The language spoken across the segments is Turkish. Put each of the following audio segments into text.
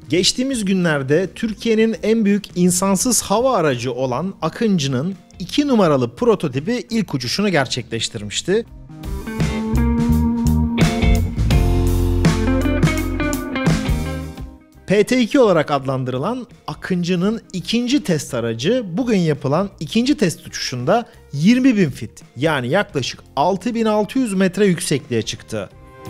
Geçtiğimiz günlerde Türkiye'nin en büyük insansız hava aracı olan Akıncı'nın 2 numaralı prototipi ilk uçuşunu gerçekleştirmişti. PT-2 olarak adlandırılan Akıncı'nın ikinci test aracı bugün yapılan ikinci test uçuşunda 20.000 fit yani yaklaşık 6.600 metre yüksekliğe çıktı.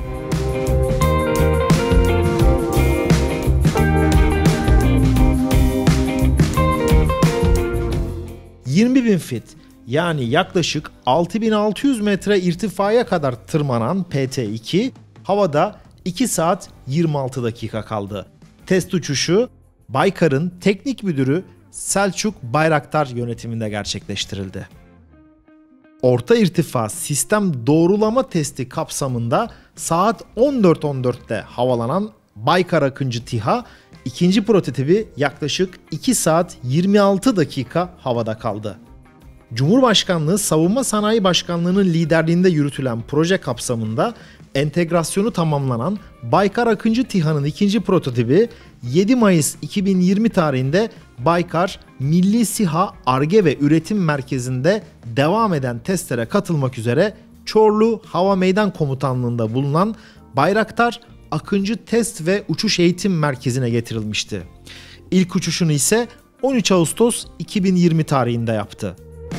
...20.000 fit yani yaklaşık 6.600 metre irtifaya kadar tırmanan PT-2 havada 2 saat 26 dakika kaldı. Test uçuşu Baykar'ın teknik müdürü Selçuk Bayraktar yönetiminde gerçekleştirildi. Orta irtifa sistem doğrulama testi kapsamında saat 14.14'te havalanan Baykar Akıncı TİHA ikinci prototipi yaklaşık 2 saat 26 dakika havada kaldı. Cumhurbaşkanlığı Savunma Sanayi Başkanlığı'nın liderliğinde yürütülen proje kapsamında entegrasyonu tamamlanan Baykar Akıncı TİHA'nın ikinci prototipi 7 Mayıs 2020 tarihinde Baykar Milli SİHA Ar-Ge ve Üretim Merkezi'nde devam eden testlere katılmak üzere Çorlu Hava Meydan Komutanlığı'nda bulunan Bayraktar Akıncı Test ve Uçuş Eğitim Merkezi'ne getirilmişti. İlk uçuşunu ise 13 Ağustos 2020 tarihinde yaptı.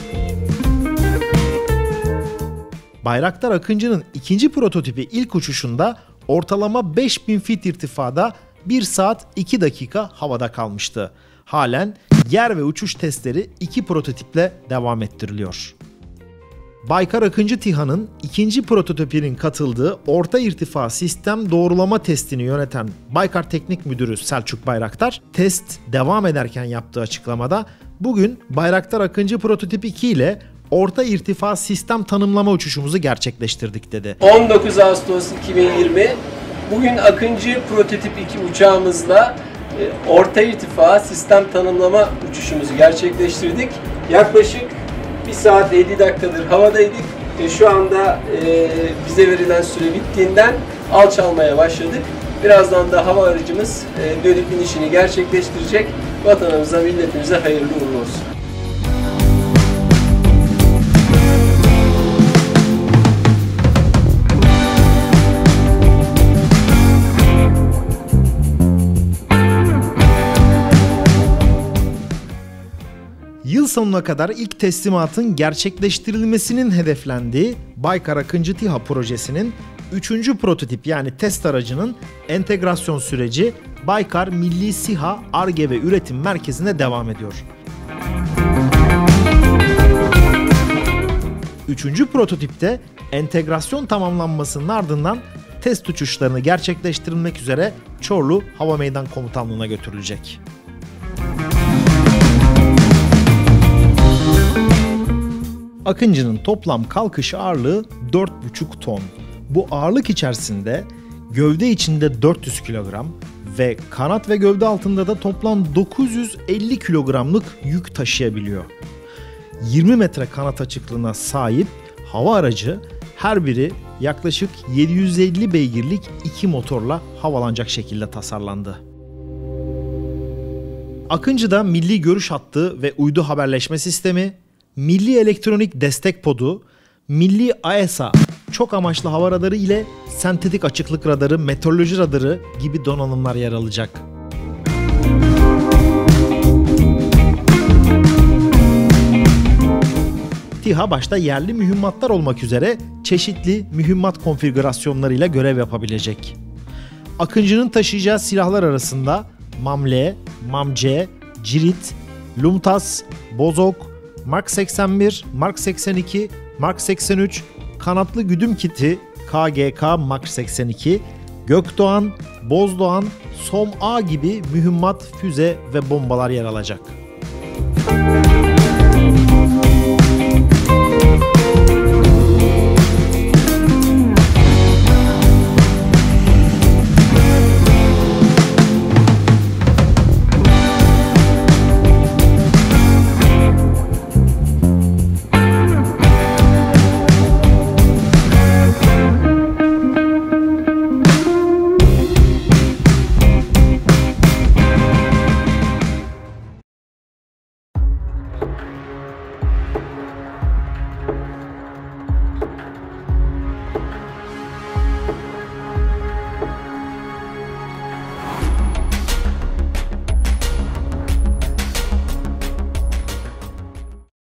Bayraktar Akıncı'nın ikinci prototipi ilk uçuşunda ortalama 5000 fit irtifada 1 saat 2 dakika havada kalmıştı. Halen yer ve uçuş testleri iki prototiple devam ettiriliyor. Baykar Akıncı TİHA'nın ikinci prototipinin katıldığı orta irtifa sistem doğrulama testini yöneten Baykar Teknik Müdürü Selçuk Bayraktar, test devam ederken yaptığı açıklamada bugün Bayraktar Akıncı prototip 2 ile orta irtifa sistem tanımlama uçuşumuzu gerçekleştirdik dedi. 19 Ağustos 2020 bugün Akıncı prototip 2 uçağımızla orta irtifa sistem tanımlama uçuşumuzu gerçekleştirdik. Yaklaşık 1 saat 50 dakikadır havadaydık. Şu anda bize verilen süre bittiğinden alçalmaya başladık. Birazdan da hava aracımız dönüp inişini gerçekleştirecek. Vatanımıza, milletimize hayırlı uğurlu olsun. Yıl sonuna kadar ilk teslimatın gerçekleştirilmesinin hedeflendiği Baykar Akıncı TİHA projesinin 3. prototip yani test aracının entegrasyon süreci Baykar Milli SİHA Ar-Ge ve Üretim Merkezi'nde devam ediyor. 3. prototipte entegrasyon tamamlanmasının ardından test uçuşlarını gerçekleştirilmek üzere Çorlu Hava Meydan Komutanlığı'na götürülecek. Akıncı'nın toplam kalkış ağırlığı 4,5 ton. Bu ağırlık içerisinde gövde içinde 400 kilogram ve kanat ve gövde altında da toplam 950 kilogramlık yük taşıyabiliyor. 20 metre kanat açıklığına sahip hava aracı her biri yaklaşık 750 beygirlik 2 motorla havalanacak şekilde tasarlandı. Akıncı'da milli görüş hattı ve uydu haberleşme sistemi, Milli Elektronik Destek Podu, Milli AESA çok amaçlı hava radarı ile sentetik açıklık radarı, meteoroloji radarı gibi donanımlar yer alacak. TİHA başta yerli mühimmatlar olmak üzere çeşitli mühimmat konfigürasyonlarıyla görev yapabilecek. Akıncı'nın taşıyacağı silahlar arasında MAM-L, MAM-C, Cirit, Lumtas, Bozok, Mark 81, Mark 82, Mark 83, kanatlı güdüm kiti KGK Mark 82, Gökdoğan, Bozdoğan, SOM-A gibi mühimmat, füze ve bombalar yer alacak.